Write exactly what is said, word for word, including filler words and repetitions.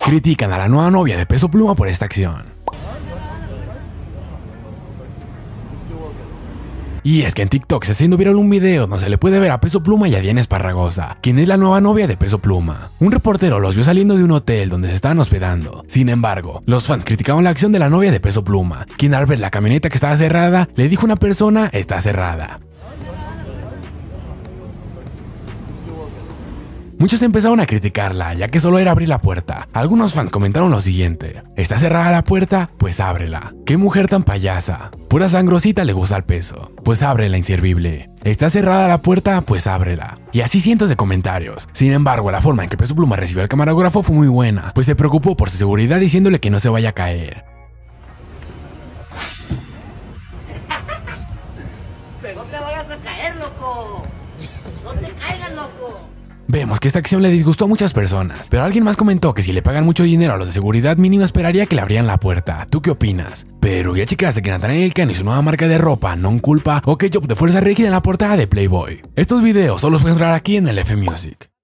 critican a la nueva novia de Peso Pluma por esta acción. Y es que en TikTok se está haciendo viral un video donde se le puede ver a Peso Pluma y a Diana Esparragosa, quien es la nueva novia de Peso Pluma. Un reportero los vio saliendo de un hotel donde se estaban hospedando. Sin embargo, los fans criticaron la acción de la novia de Peso Pluma, quien al ver la camioneta que estaba cerrada, le dijo a una persona: "Está cerrada". Muchos empezaron a criticarla, ya que solo era abrir la puerta. Algunos fans comentaron lo siguiente: ¿está cerrada la puerta? Pues ábrela. ¿Qué mujer tan payasa? Pura sangrosita le gusta al Peso. Pues ábrela, inservible. ¿Está cerrada la puerta? Pues ábrela. Y así cientos de comentarios. Sin embargo, la forma en que Peso Pluma recibió al camarógrafo fue muy buena, pues se preocupó por su seguridad diciéndole que no se vaya a caer. No te vayas a caer, loco. No te caigas, loco. Vemos que esta acción le disgustó a muchas personas, pero alguien más comentó que si le pagan mucho dinero a los de seguridad mínimo esperaría que le abrieran la puerta. ¿Tú qué opinas? Pero ya checaste que Natanael Cano y su nueva marca de ropa Non Culpa o Ketchup de Fuerza Rígida en la portada de Playboy. Estos videos solo los puedes encontrar aquí en el F Music.